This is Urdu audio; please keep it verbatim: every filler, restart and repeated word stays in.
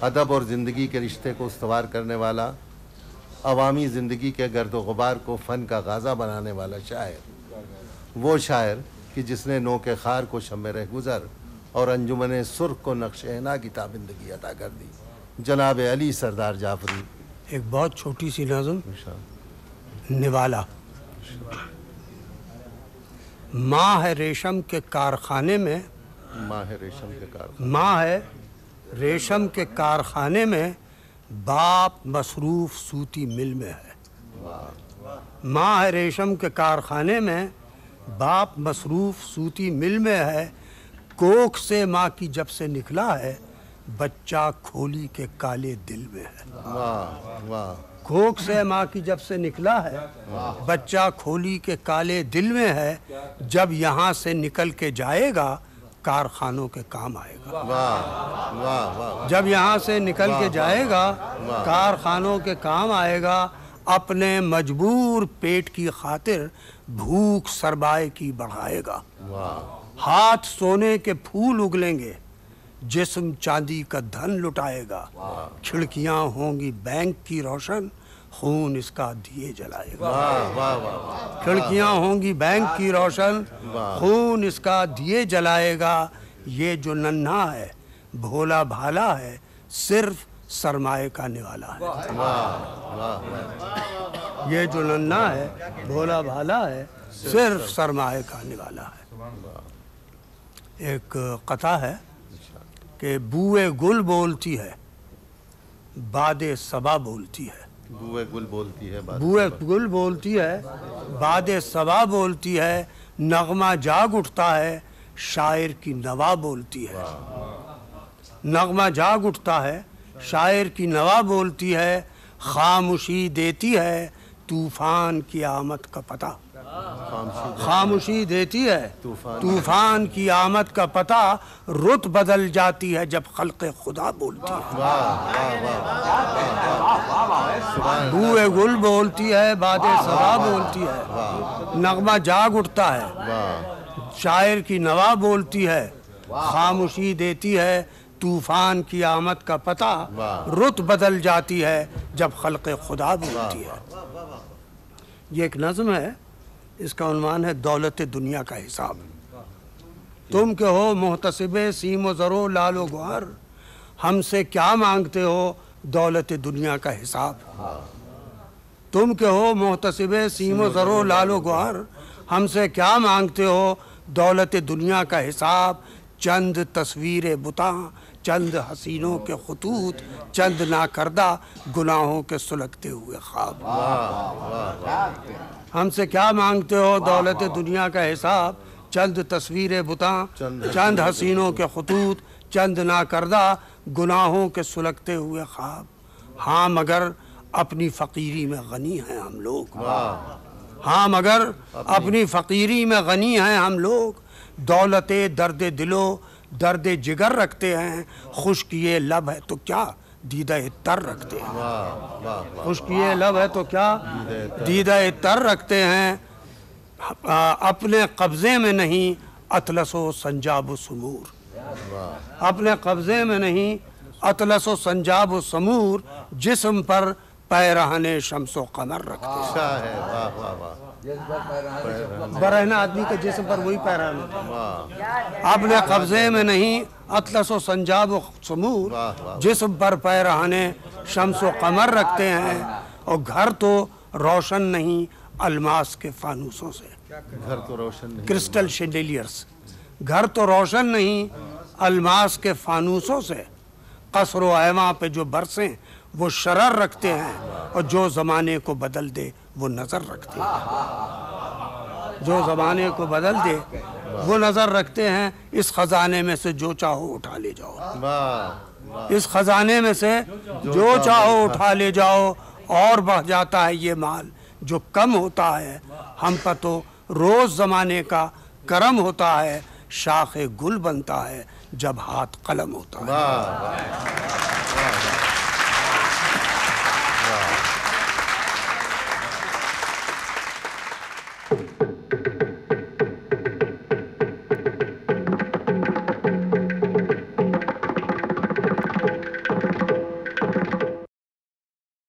ادب اور زندگی کے رشتے کو استوار کرنے والا، عوامی زندگی کے گرد و غبار کو فن کا غازہ بنانے والا شاعر، وہ شاعر کہ جس نے نو کے خار کو شمع رہگزر اور انجمن سرخ کو نقش حنا کی تابندگی عطا کر دی، جناب علی سردار جعفری۔ ایک بہت چھوٹی سی نظم، نوالا۔ ماں ہے ریشم کے کارخانے میں، ماں ہے ریشم کے کارخانے ماں ہے ریشم کے کارخانے میں، باپ مصروف سوتی مل میں ہے۔ ماں ہے ریشم کے کارخانے میں، باپ مصروف سوتی مل میں ہے، کوکھ سے ماں کی جب سے نکلا ہے، بچہ کھولی کے کالے دل میں ہے۔ واہ واہ، کوکھ سے ماں کی جب سے نکلا ہے، بچہ کھولی کے کالے دل میں ہے، جب یہاں سے نکل کے جائے گا کارخانوں کے کام آئے گا۔ واہ واہ واہ، جب یہاں سے نکل کے جائے گا کارخانوں کے کام آئے گا، اپنے مجبور پیٹ کی خاطر بھوک سرمائے کی بڑھائے گا۔ ہاتھ سونے کے پھول اگلیں گے، جسم چاندی کا دھن لٹائے گا، کھڑکیاں ہوں گی بینک کی روشن، خون اس کا دیے جلائے گا۔ کھڑکیاں ہوں گی بینک کی روشن، خون اس کا دیے جلائے گا، یہ جو ننھا ہے بھولا بھالا ہے، صرف سرمایہ کا نوالا ہے۔ یہ جو ننھا ہے بھولا بھالا ہے، صرف سرمایہ کا نوالا ہے۔ ایک قطعہ ہے کہ بوئے گل بولتی ہے، باد صبا بولتی ہے۔ بوئے گل بولتی ہے، بوئے گل بولتی ہے، باد صبا بولتی ہے، نغمہ جاگ اٹھتا ہے، شاعر کی نوا بولتی ہے۔ نغمہ جاگ اٹھتا ہے، شاعر کی نوا بولتی ہے، خاموشی دیتی ہے طوفان کی آمد کا پتہ۔ خاموشی دیتی ہے طوفان کی آمد کا پتہ، رت بدل جاتی ہے جب خلق خدا بولتی ہے۔ بوئے گل بولتی ہے، باد صبا بولتی ہے، نغمہ جاگ اٹھتا ہے، شاعر کی نوا بولتی ہے، خاموشی دیتی ہے طوفان کی آمد کا پتہ، رت بدل جاتی ہے جب خلق خدا بولتی ہے۔ یہ ایک نظم ہے، اس کا عنوان ہے دولت دنیا کا حساب۔ تم کہ ہو محتسب سیم و زر و لال و گوہر، ہم سے کیا مانگتے ہو دولت دنیا کا حساب۔ تم کہ ہو محتسب سیم و زر و لال و گوہر، ہم سے کیا مانگتے ہو دولت دنیا کا حساب، چند تصویر بتاں، چند حسینوں کے خطوط، چند ناکردہ گناہوں کے سلگتے ہوئے خواب۔ ہم سے کیا مانگتے ہو دولت دنیا کا حساب، چند تصویر بتاں، چند حسینوں کے خطوط، چند ناکردہ گناہوں کے سلگتے ہوئے خواب۔ ہاں مگر اپنی فقیری میں غنی ہیں ہم لوگ، ہاں مگر اپنی فقیری میں غنی ہیں ہم لوگ، دولت درد دلو درد جگر رکھتے ہیں، خشکیے لب ہے تو کیا دیدہ تر رکھتے ہیں۔ خشکیے لب ہے تو کیا دیدہ تر رکھتے ہیں، اپنے قبضے میں نہیں اطلس و سنجاب و سمور، اپنے قبضے میں نہیں اطلس و سنجاب و سمور، جسم پر پیرہن شمس و قمر رکھتے ہیں۔ برہنہ آدمی کے جسم پر وہی پیرہن ہے۔ اپنے قبضے میں نہیں اطلس و سنجاب و سمور، جسم پر پیرہن شمس و قمر رکھتے ہیں، اور گھر تو روشن نہیں الماس کے فانوسوں سے۔ گھر تو روشن نہیں، کرسٹل شینڈیلیئرز، گھر تو روشن نہیں الماس کے فانوسوں سے، قصر و ایواں پہ جو برسیں وہ شرر رکھتے ہیں، اور جو زمانے کو بدل دے وہ نظر رکھتے ہیں۔ جو زمانے کو بدل دے وہ نظر رکھتے ہیں، اس خزانے میں سے جو چاہو اٹھا لے جاؤ، اس خزانے میں سے جو چاہو اٹھا لے جاؤ، اور بڑھ جاتا ہے یہ مال جو کم ہوتا ہے، ہم پر تو روز زمانے کا کرم ہوتا ہے، شاخ گل بنتا ہے جب ہاتھ قلم ہوتا ہے۔